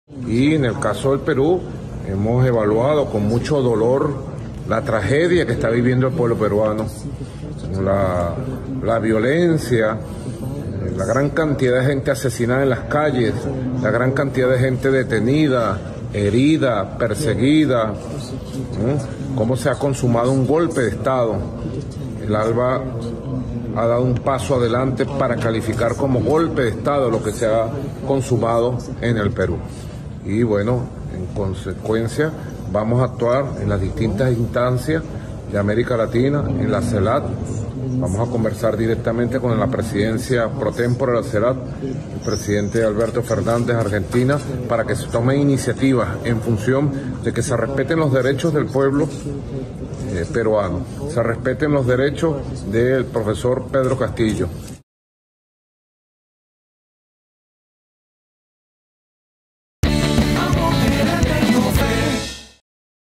Y en el caso del Perú, hemos evaluado con mucho dolor la tragedia que está viviendo el pueblo peruano, la violencia, la gran cantidad de gente asesinada en las calles, la gran cantidad de gente detenida, herida, perseguida, cómo se ha consumado un golpe de Estado. El ALBA ha dado un paso adelante para calificar como golpe de Estado lo que se ha consumado en el Perú. Y bueno, en consecuencia, vamos a actuar en las distintas instancias de América Latina, en la CELAC. Vamos a conversar directamente con la presidencia pro tempore de la CELAC, el presidente Alberto Fernández, Argentina, para que se tomen iniciativas en función de que se respeten los derechos del pueblo peruano, se respeten los derechos del profesor Pedro Castillo,